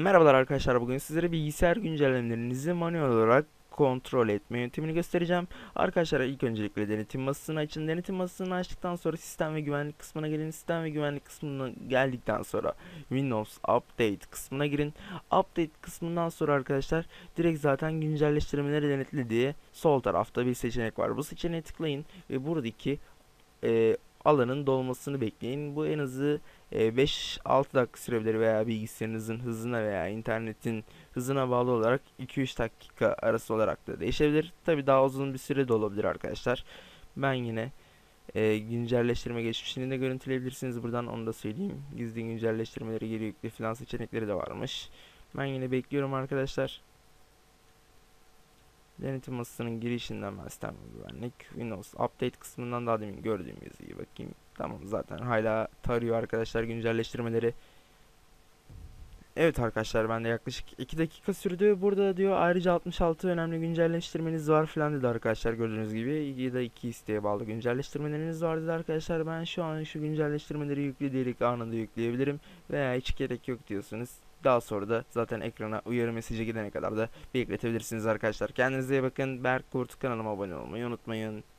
Merhabalar arkadaşlar, bugün sizlere bilgisayar güncellemelerinizi manuel olarak kontrol etme yöntemini göstereceğim. Arkadaşlar ilk öncelikle denetim masasını açın. Denetim masasını açtıktan sonra sistem ve güvenlik kısmına gelin. Sistem ve güvenlik kısmına geldikten sonra Windows Update kısmına girin. Update kısmından sonra arkadaşlar direkt zaten güncelleştirmeleri denetle diye sol tarafta bir seçenek var. Bu seçeneğe tıklayın ve buradaki alanın dolmasını bekleyin. Bu en azı 5-6 dakika sürebilir veya bilgisayarınızın hızına veya internetin hızına bağlı olarak 2-3 dakika arası olarak da değişebilir. Tabi daha uzun bir süre de olabilir arkadaşlar. Ben yine güncelleştirme geçmişini de görüntüleyebilirsiniz buradan, onu da söyleyeyim. Gizli güncelleştirmeleri, geri yükle falan seçenekleri de varmış. Ben yine bekliyorum arkadaşlar. Denetim masasının girişinden ben sistem güvenlik Windows Update kısmından daha demin gördüğüm yazıyı bakayım. Tamam, zaten hala tarıyor arkadaşlar güncelleştirmeleri. Evet arkadaşlar, ben de yaklaşık 2 dakika sürdü. Burada diyor ayrıca 66 önemli güncelleştirmeniz var falan dedi arkadaşlar, gördüğünüz gibi. Ya da 2 isteğe bağlı güncelleştirmeleriniz var dedi arkadaşlar. Ben şu an şu güncelleştirmeleri yükle diyerek anında yükleyebilirim. Veya hiç gerek yok diyorsunuz. Daha sonra da zaten ekrana uyarı mesajı gidene kadar da bekletebilirsiniz arkadaşlar. Kendinize iyi bakın. Berk Kurt, kanalıma abone olmayı unutmayın.